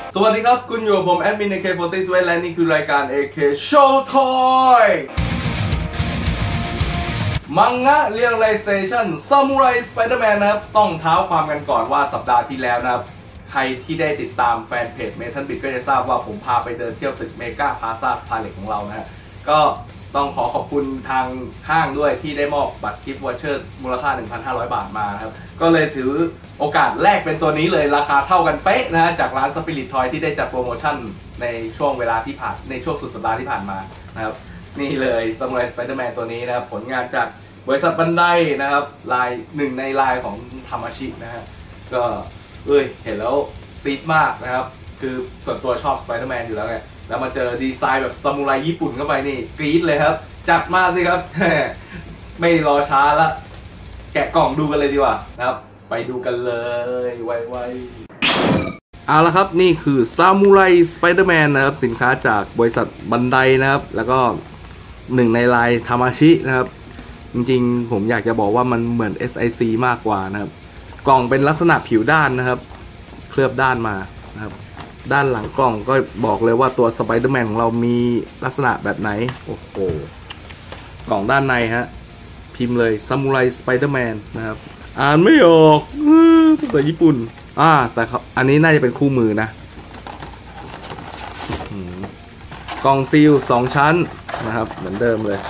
สวัสดีครับคุณอยู่กับผมแอดมิน AK40 และนี่คือรายการ AK Show Toy มังงะเรียลไลเซชันซามูไรสไปเดอร์แมนนะครับต้องเท้าความกันก่อนว่าสัปดาห์ที่แล้วนะครับใครที่ได้ติดตามแฟนเพจเมทัลบิทก็จะทราบว่าผมพาไปเดินเที่ยวตึกเมกาพลาซ่าสตาร์เล็กของเรานะฮะก็ต้องขอบคุณทางห้างด้วยที่ได้มอบบัตรกิฟต์วอเชอร์มูลค่า 1,500 บาทมาครับก็เลยถือโอกาสแรกเป็นตัวนี้เลยราคาเท่ากันเป๊ะนะฮะจากร้านสปิริตทอยที่ได้จัดโปรโมชั่นในช่วงเวลาที่ผ่านในช่วงสุดสัปดาห์ที่ผ่านมานะครับนี่เลยซามูไรสไปเดอร์แมนตัวนี้นะครับผลงานจากบริษัทบันไดนะครับลายหนึ่งในลายของทามาชินะฮะก็เห็นแล้วซีดมากนะครับคือส่วนตัวชอบสไปเดอร์แมนอยู่แล้วไงแล้วมาเจอดีไซน์แบบซามูไรญี่ปุ่นเข้าไปนี่กรี๊ดเลยครับจัดมาสิครับไม่รอช้าละแกะกล่องดูกันเลยดีกว่านะครับไปดูกันเลยไวๆเอาละครับนี่คือซามูไรสไปเดอร์แมนนะครับสินค้าจากบริษัทบันไดนะครับแล้วก็หนึ่งในลายทามาชินะครับจริงๆผมอยากจะบอกว่ามันเหมือน SIC มากกว่านะครับกล่องเป็นลักษณะผิวด้านนะครับเคลือบด้านมานะครับด้านหลังกล่องก็บอกเลยว่าตัวสไปเดอร์แมนของเรามีลักษณะแบบไหนโอ้โหกล่องด้านในฮะพิมพ์เลยซามูไรสไปเดอร์แมนนะครับอ่านไม่ออกภาษาญี่ปุ่นแต่อันนี้น่าจะเป็นคู่มือนะกล่องซีล2ชั้นนะครับเหมือนเดิมเลย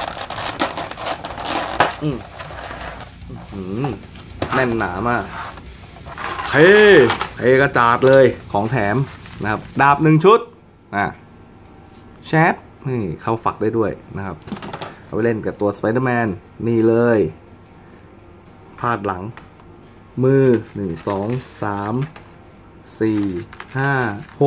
แน่นหนามากเฮ้กระจาดเลยของแถมนะครับดาบ1ชุดแชทนี่เข้าฝักได้ด้วยนะครับเอาไปเล่นกับตัวสไปเดอร์แมนนี่เลยพาดหลังมือ1 2 3 4 5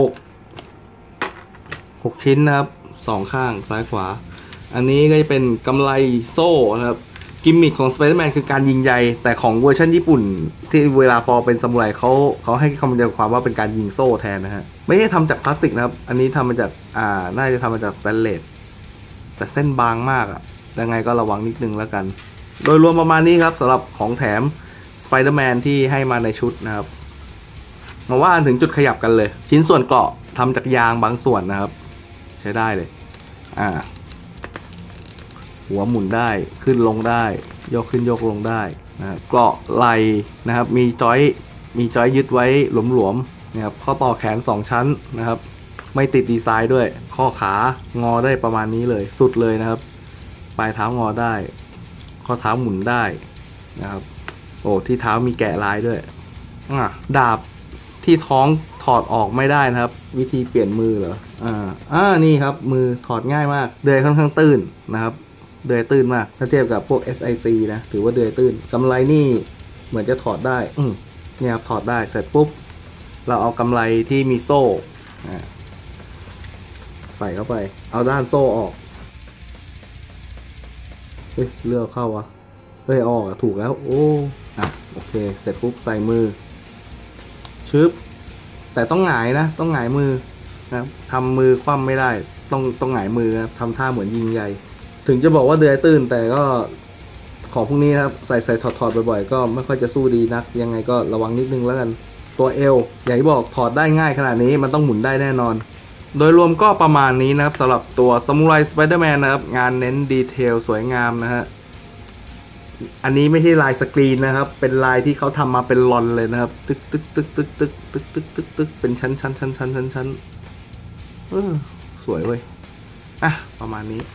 6ชิ้นนะครับ2ข้างซ้ายขวาอันนี้ก็จะเป็นกำไลโซ่นะครับกิมมิคของสไปเดอร์แมนคือการยิงใยแต่ของเวอร์ชันญี่ปุ่นที่เวลาพอเป็นซามูไรเขาให้คำจำความว่าเป็นการยิงโซ่แทนนะฮะไม่ได้ทำจากพลาสติกนะครับอันนี้ทำมาจากน่าจะทำมาจากสแตนเลสแต่เส้นบางมากยังไงก็ระวังนิดนึงแล้วกันโดยรวมประมาณนี้ครับสำหรับของแถมสไปเดอร์แมนที่ให้มาในชุดนะครับมาว่าถึงจุดขยับกันเลยชิ้นส่วนเกราะทำจากยางบางส่วนนะครับใช้ได้เลยหัวหมุนได้ขึ้นลงได้ยกขึ้นยกลงได้นะเกราะไหล่นะครับมีจอยยึดไว้หลวมๆนะครับข้อต่อแขน2ชั้นนะครับไม่ติดดีไซน์ด้วยข้อขางอได้ประมาณนี้เลยสุดเลยนะครับปลายเท้างอได้ข้อเท้าหมุนได้นะครับโอ้ที่เท้ามีแกะลายด้วยดาบที่ท้องถอดออกไม่ได้นะครับวิธีเปลี่ยนมือเหรอนี่ครับมือถอดง่ายมากเดือยค่อนข้างตื้นนะครับเดือยตื้นมากถ้าเทียบกับพวก SIC นะถือว่าเดือยตื้นกำไลนี่เหมือนจะถอดได้เนี่ยครับถอดได้เสร็จปุ๊บเราเอากำไลที่มีโซ่ใส่เข้าไปเอาด้านโซ่ออกเลือกเข้าวะออกถูกแล้วโอเคเสร็จปุ๊บใส่มือชึบแต่ต้องหงายนะต้องหงายมือนะทำมือคว่ำไม่ได้ต้องหงายมือนะทำท่าเหมือนยิงใยถึงจะบอกว่าเดือยตื้นแต่ก็ของพวกนี้นะครับใส่ถอดบ่อยๆก็ไม่ค่อยจะสู้ดีนักยังไงก็ระวังนิดนึงแล้วกันตัวเอวอย่างที่บอกถอดได้ง่ายขนาดนี้มันต้องหมุนได้แน่นอนโดยรวมก็ประมาณนี้นะครับสำหรับตัวซามูไรสไปเดอร์แมนนะครับงานเน้นดีเทลสวยงามนะฮะอันนี้ไม่ใช่ลายสกรีนนะครับเป็นลายที่เขาทำมาเป็นลอนเลยนะครับตึกเป็นชั้นสวยเว้ยประมาณนี้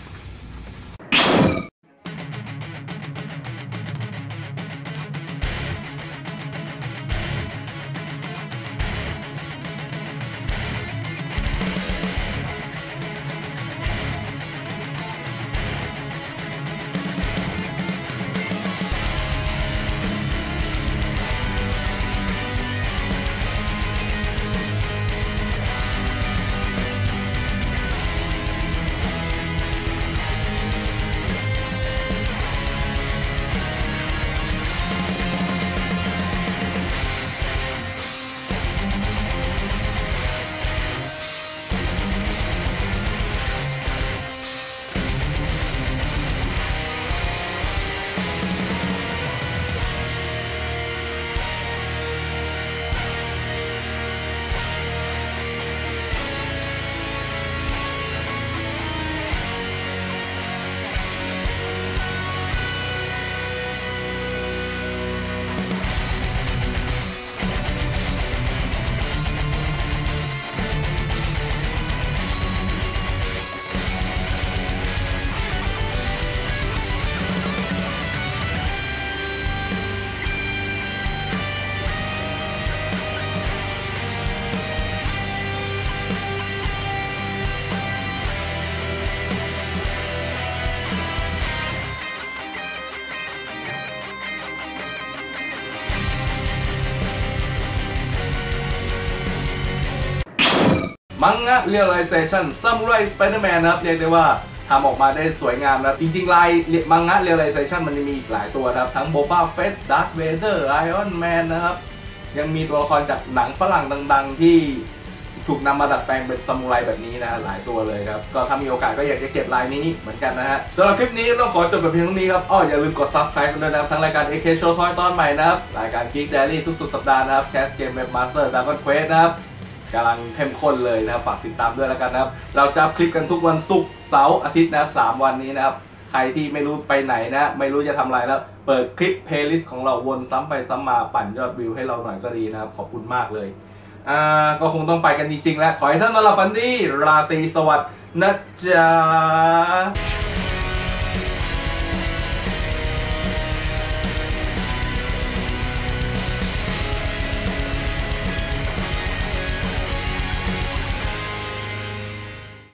มังงะเรียลไลเซชันซัมูไรสไปเดอร์แมนนะครับเรียกได้ว่าทำออกมาได้สวยงามนะจริงๆลายมังงะเรียลไลเซชันมันจะมีอีกหลายตัวนะครับทั้งโบบาเฟตดาร์ธเวเดอร์ไอออนแมนนะครับยังมีตัวละครจากหนังฝรั่งดังๆที่ถูกนำมาดัดแปลงเป็นซามูไรแบบนี้นะหลายตัวเลยครับก็ถ้ามีโอกาสก็อยากจะเก็บลายนี้เหมือนกันนะฮะสำหรับคลิปนี้ต้องขอจบแบบเพียงเท่านี้ครับอย่าลืมกด Subscribe กันด้วยนะครับทั้งรายการ AK Show Toy ตอนใหม่นะครับรายการ Geek Diary ทุกสุดสัปดาห์นะครับแคสเกม Webmaster Dragon Quest นะครับกำลังเข้มข้นเลยนะครับฝากติดตามด้วยแล้วกันนะครับเราจะคลิปกันทุกวันศุกร์เสาร์อาทิตย์นะครับ3วันนี้นะครับใครที่ไม่รู้ไปไหนนะไม่รู้จะทำอะไรแล้วเปิดคลิป Playlist ของเราวนซ้ำไปซ้ำมาปั่นยอดวิวให้เราหน่อยก็ดีนะครับขอบคุณมากเลยก็คงต้องไปกันจริงๆแล้วขอให้ท่านนอนหลับฝันดีราตรีสวัสดิ์นะจ๊ะ